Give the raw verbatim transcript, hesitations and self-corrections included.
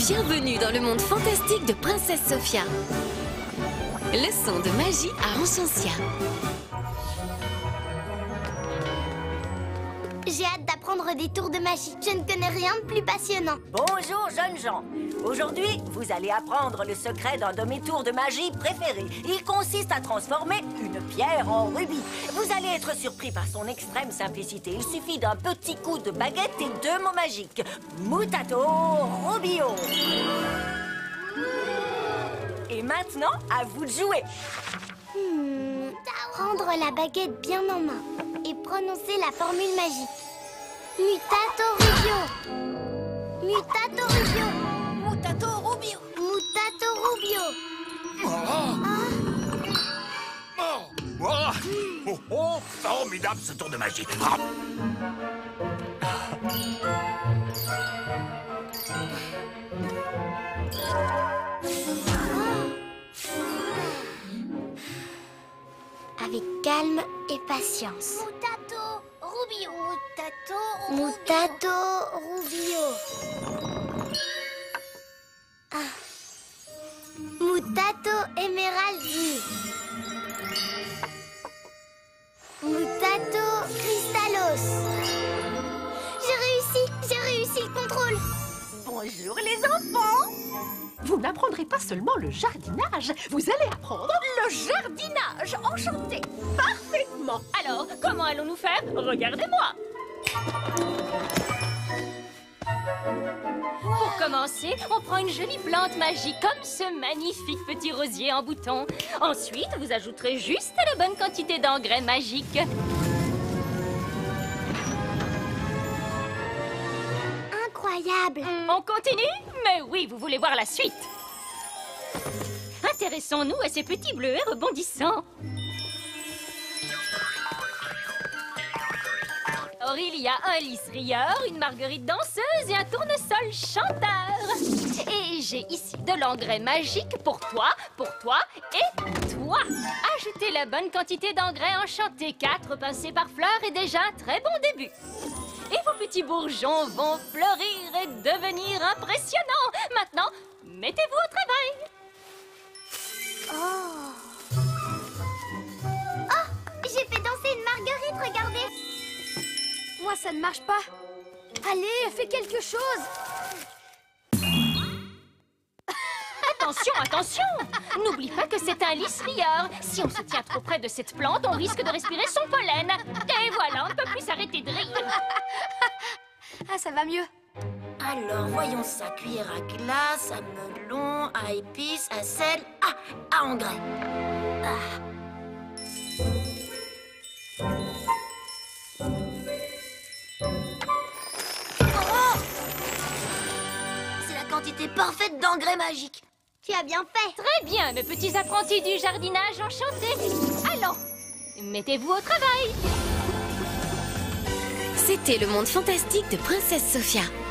Bienvenue dans le monde fantastique de Princesse Sophia. Leçon de magie à Enchantia. J'ai hâte d'apprendre des tours de magie. Je ne connais rien de plus passionnant. Bonjour jeunes gens. Aujourd'hui, vous allez apprendre le secret d'un de mes tours de magie préférés. Il consiste à transformer une pierre en rubis. Vous allez être surpris par son extrême simplicité. Il suffit d'un petit coup de baguette et deux mots magiques. Mutato Rubio. Et maintenant, à vous de jouer. Hmm, prendre la baguette bien en main et prononcer la formule magique. Mutato Rubio. Mutato Rubio. Mutato Rubio. Mutato Rubio. Oh, oh, oh, formidable ce tour de magie. Ah. Avec calme et patience. Mutato Rubio. Mutato Mutato Rubio. Ah. Mutato Emeraldi. Mutato Crystallos. J'ai réussi, j'ai réussi le contrôle. Bonjour les enfants. Vous n'apprendrez pas seulement le jardinage, vous allez apprendre le jardinage. Enchanté. Parfaitement. Alors, comment allons-nous faire? Regardez-moi. Pour commencer, on prend une jolie plante magique comme ce magnifique petit rosier en bouton. Ensuite, vous ajouterez juste la bonne quantité d'engrais magiques. Incroyable. On continue? Mais oui, vous voulez voir la suite. Intéressons-nous à ces petits bleuets rebondissants. Or, il y a un lys rieur, une marguerite danseuse et un tournesol chanteur. Et j'ai ici de l'engrais magique pour toi, pour toi et toi. Ajoutez la bonne quantité d'engrais enchanté. Quatre pincées par fleur est déjà un très bon début. Et vos petits bourgeons vont fleurir et devenir impressionnants. Maintenant, mettez-vous au travail. Oh. Oh, j'ai fait danser une marguerite, regardez. Moi, ça ne marche pas. Allez, fais quelque chose. Attention, attention! N'oublie pas que c'est un lys rieur. Si on se tient trop près de cette plante, on risque de respirer son pollen. Et voilà, on ne peut plus s'arrêter de rire. Ah, ça va mieux. Alors, voyons ça. Cuillère à glace, à melon, à épices, à sel, ah, à engrais. Ah. Oh! C'est la quantité parfaite d'engrais magiques. Tu as bien fait. Très bien, mes petits apprentis du jardinage enchantés. Allons, mettez-vous au travail. C'était le monde fantastique de Princesse Sophia.